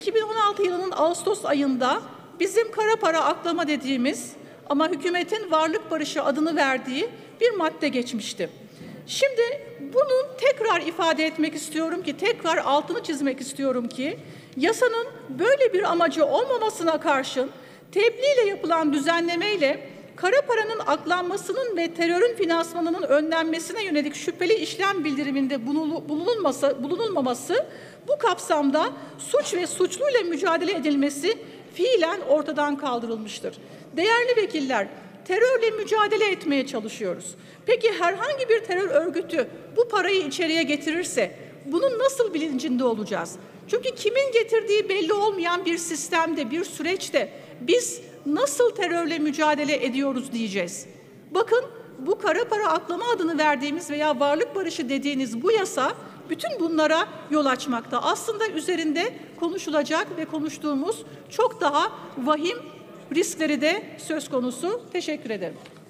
2016 yılının Ağustos ayında bizim kara para aklama dediğimiz ama hükümetin varlık barışı adını verdiği bir madde geçmişti. Şimdi bunu tekrar ifade etmek istiyorum ki, tekrar altını çizmek istiyorum ki, yasanın böyle bir amacı olmamasına karşın tebliğle yapılan düzenlemeyle kara paranın aklanmasının ve terörün finansmanının önlenmesine yönelik şüpheli işlem bildiriminde bulunulmaması, bu kapsamda suç ve suçluyla mücadele edilmesi fiilen ortadan kaldırılmıştır. Değerli vekiller, terörle mücadele etmeye çalışıyoruz. Peki herhangi bir terör örgütü bu parayı içeriye getirirse bunun nasıl bilincinde olacağız? Çünkü kimin getirdiği belli olmayan bir sistemde, bir süreçte biz nasıl terörle mücadele ediyoruz diyeceğiz. Bakın, bu kara para aklama adını verdiğimiz veya varlık barışı dediğiniz bu yasa bütün bunlara yol açmakta. Aslında üzerinde konuşulacak ve konuştuğumuz çok daha vahim riskleri de söz konusu. Teşekkür ederim.